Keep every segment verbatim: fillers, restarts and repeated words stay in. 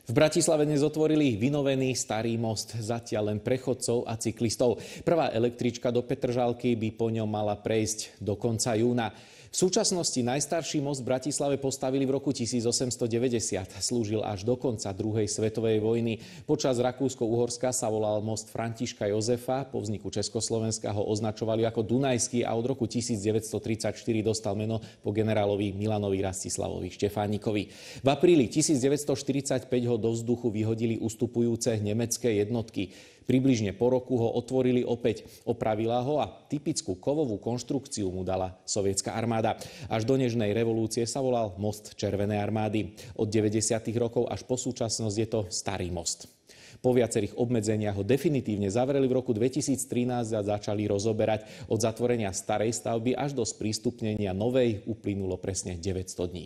V Bratislave dnes otvorili vynovený starý most, zatiaľ len pre chodcov a cyklistov. Prvá električka do Petržalky by po ňom mala prejsť do konca júna. V súčasnosti najstarší most v Bratislave postavili v roku tisícosemstodeväťdesiat. Slúžil až do konca druhej svetovej vojny. Počas Rakúsko-Uhorska sa volal most Františka Jozefa. Po vzniku Československa ho označovali ako Dunajský a od roku tisícdeväťstotridsaťštyri dostal meno po generálovi Milanovi Rastislavovi Štefánikovi. V apríli tisícdeväťstoštyridsaťpäť ho do vzduchu vyhodili ustupujúce nemecké jednotky. Približne po roku ho otvorili opäť. Opravila ho a typickú kovovú konštrukciu mu dala sovietská armáda. Až do nežnej revolúcie sa volal most Červenej armády. Od deväťdesiatych rokov až po súčasnosť je to starý most. Po viacerých obmedzeniach ho definitívne zavreli v roku dvetisíctrinásť a začali rozoberať. Od zatvorenia starej stavby až do sprístupnenia novej uplynulo presne deväťsto dní.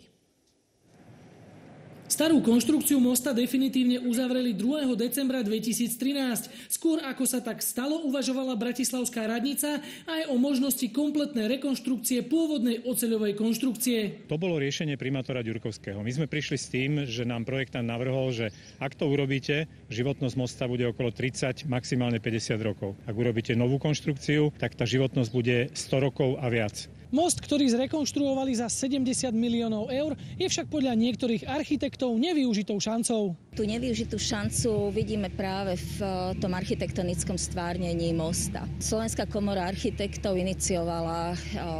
Starú konštrukciu mosta definitívne uzavreli druhého decembra dvetisíctrinásť. Skôr ako sa tak stalo, uvažovala bratislavská radnica aj o možnosti kompletnej rekonštrukcie pôvodnej oceľovej konštrukcie. To bolo riešenie primátora Ďurkovského. My sme prišli s tým, že nám projektant navrhol, že ak to urobíte, životnosť mosta bude okolo tridsať, maximálne päťdesiat rokov. Ak urobíte novú konštrukciu, tak tá životnosť bude sto rokov a viac. Most, ktorý zrekonštruovali za sedemdesiat miliónov eur, je však podľa niektorých architektov nevyužitou šancou. Tú nevyužitú šancu vidíme práve v tom architektonickom stvárnení mosta. Slovenská komora architektov iniciovala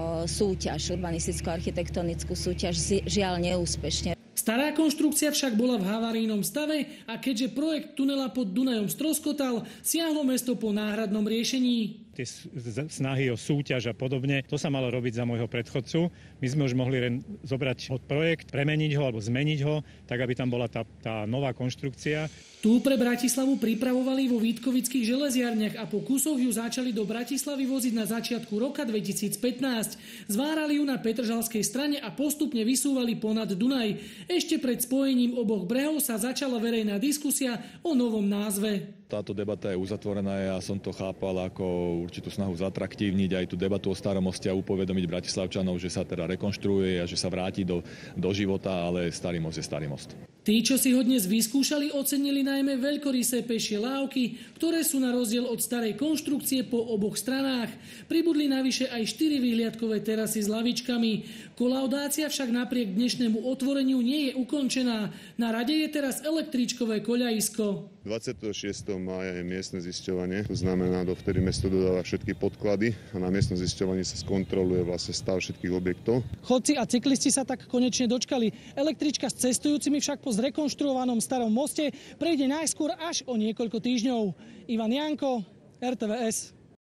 súťaž, urbanisticko-architektonickú súťaž, žiaľ neúspešne. Stará konštrukcia však bola v havarijnom stave a keďže projekt tunela pod Dunajom stroskotal, siahlo mesto po náhradnom riešení. Tie snahy o súťaž a podobne, to sa malo robiť za môjho predchodcu. My sme už mohli len zobrať projekt, premeniť ho alebo zmeniť ho, tak aby tam bola tá, tá nová konštrukcia. Tu pre Bratislavu pripravovali vo Vítkovických železiarniach a po kusoch ju začali do Bratislavy voziť na začiatku roka dvetisícpätnásť. Zvárali ju na Petržalskej strane a postupne vysúvali ponad Dunaj. Ešte pred spojením oboch brehov sa začala verejná diskusia o novom názve. Táto debata je uzatvorená, ja som to chápal ako určitú snahu zatraktívniť aj tú debatu o starom moste a upovedomiť Bratislavčanov, že sa teda rekonštruuje a že sa vráti do, do života, ale starý most je starý most. Tí, čo si ho dnes vyskúšali, ocenili najmä veľkorysé pešie lávky, ktoré sú na rozdiel od starej konštrukcie po oboch stranách. Pribudli navyše aj štyri vyhliadkové terasy s lavičkami. Kolaudácia však napriek dnešnému otvoreniu nie je ukončená. Na rade je teraz električkové koľajisko. dvadsiateho šiesteho mája je miestne zisťovanie, to znamená, dovtedy mesto dodáva všetky podklady a na miestnom zisťovaní sa skontroluje vlastne stav všetkých objektov. Chodci a cyklisti sa tak konečne dočkali. Električka s cestujúcimi však po zrekonštruovanom starom moste prejde najskôr až o niekoľko týždňov. Ivan Janko, er té vé es.